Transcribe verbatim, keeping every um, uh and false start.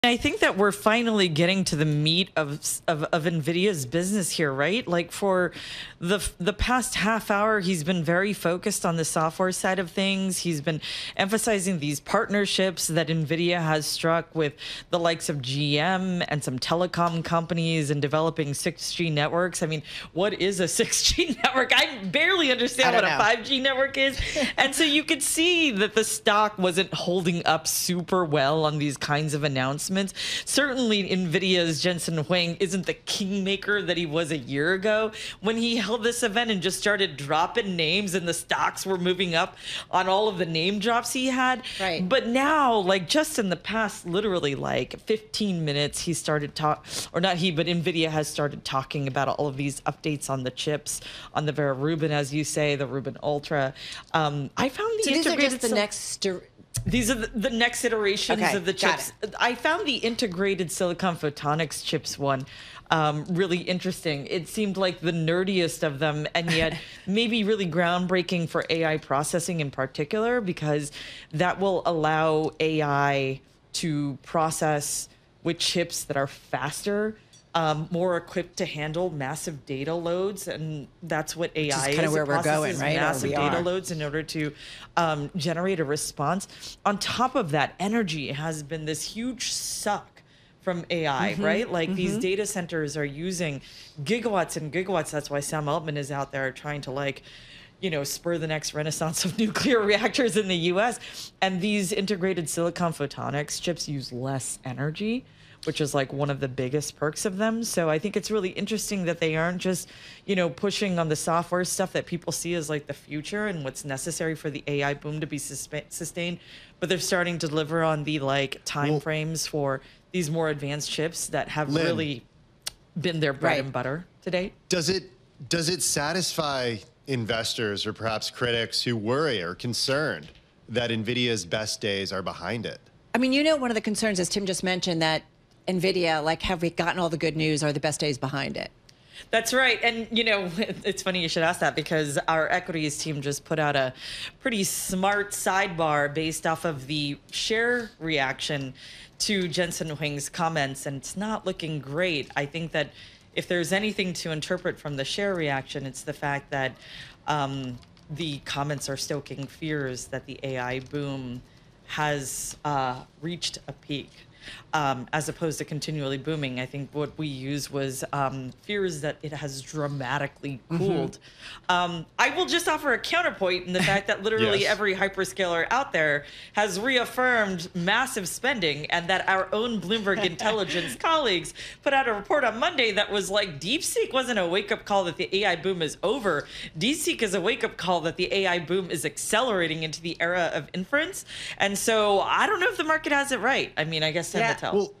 I think that we're finally getting to the meat of, of of Nvidia's business here, right? Like for the the past half hour, he's been very focused on the software side of things. He's been emphasizing these partnerships that Nvidia has struck with the likes of G M and some telecom companies and developing six G networks. I mean, what is a six G network? I barely understand I what know. a five G network is. And so you could see that the stock wasn't holding up super well on these kinds of announcements. Certainly, Nvidia's Jensen Huang isn't the kingmaker that he was a year ago when he held this event and just started dropping names and the stocks were moving up on all of the name drops he had. Right. But now, like just in the past, literally like fifteen minutes, he started talk, or not he, but Nvidia has started talking about all of these updates on the chips, on the Vera Rubin, as you say, the Rubin Ultra. Um, I found the So these are integrated just the sil- next. These are the, the next iterations Okay, of the got chips. I found the integrated silicon photonics chips one um, really interesting. It seemed like the nerdiest of them, and yet maybe really groundbreaking for A I processing in particular, because that will allow A I to process with chips that are faster, um, more equipped to handle massive data loads, and that's what A I Which is. is kind of where It we're going, processes right? Or Massive we data are. loads in order to um, generate a response. On top of that, energy has been this huge suck from A I, Mm-hmm, right? Like mm-hmm. these data centers are using gigawatts and gigawatts. That's why Sam Altman is out there trying to like, you know, spur the next renaissance of nuclear reactors in the U S. And these integrated silicon photonics chips use less energy, which is like one of the biggest perks of them. So I think it's really interesting that they aren't just, you know, pushing on the software stuff that people see as like the future and what's necessary for the A I boom to be suspe- sustained, but they're starting to deliver on the like time Well- frames for these more advanced chips that have Lynn. really been their bread Right. and butter to date. Does it does it satisfy investors or perhaps critics who worry or concerned that Nvidia's best days are behind it? I mean, you know, one of the concerns, as Tim just mentioned, that Nvidia, like, have we gotten all the good news? Are the best days behind it? That's right. And, you know, it's funny you should ask that because our equities team just put out a pretty smart sidebar based off of the share reaction to Jensen Huang's comments, and it's not looking great. I think that if there's anything to interpret from the share reaction, it's the fact that um, the comments are stoking fears that the A I boom has uh, reached a peak. Um, as opposed to continually booming. I think what we used was um, fears that it has dramatically cooled. Mm-hmm. um, I will just offer a counterpoint in the fact that literally Yes. every hyperscaler out there has reaffirmed massive spending, and that our own Bloomberg Intelligence colleagues put out a report on Monday that was like, DeepSeek wasn't a wake-up call that the A I boom is over. DeepSeek is a wake-up call that the A I boom is accelerating into the era of inference. And so I don't know if the market has it right. I mean, I guess time Yeah. will tell. Well,